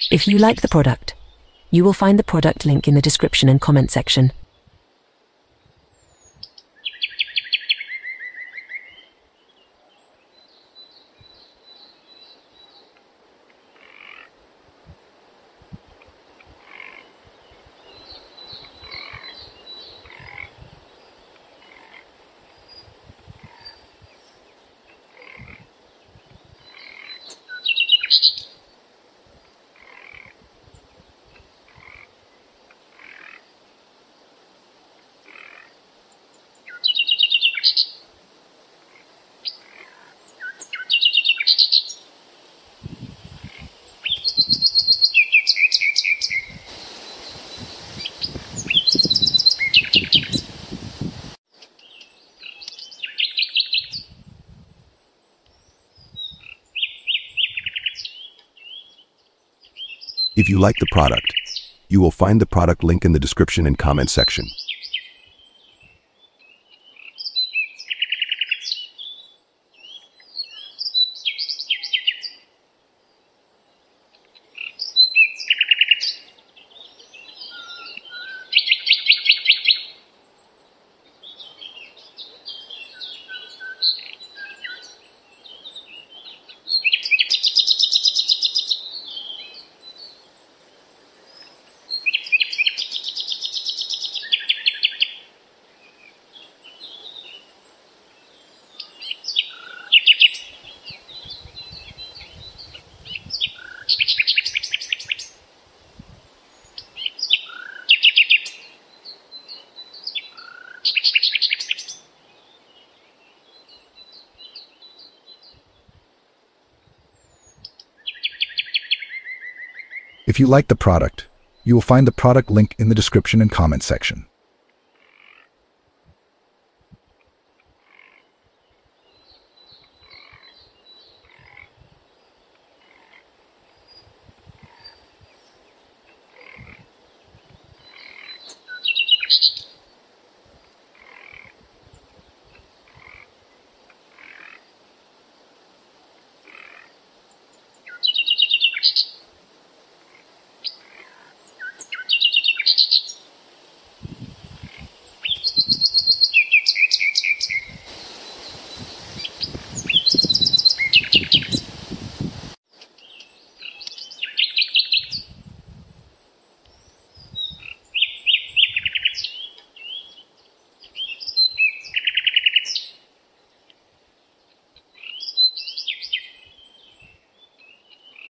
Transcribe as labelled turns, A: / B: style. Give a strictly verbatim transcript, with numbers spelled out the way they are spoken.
A: If you like the product, you will find the product link in the description and comment section.
B: If you like the product, you will find the product link in the description and comment section. If you like the product, you will find the product link in the description and comment section.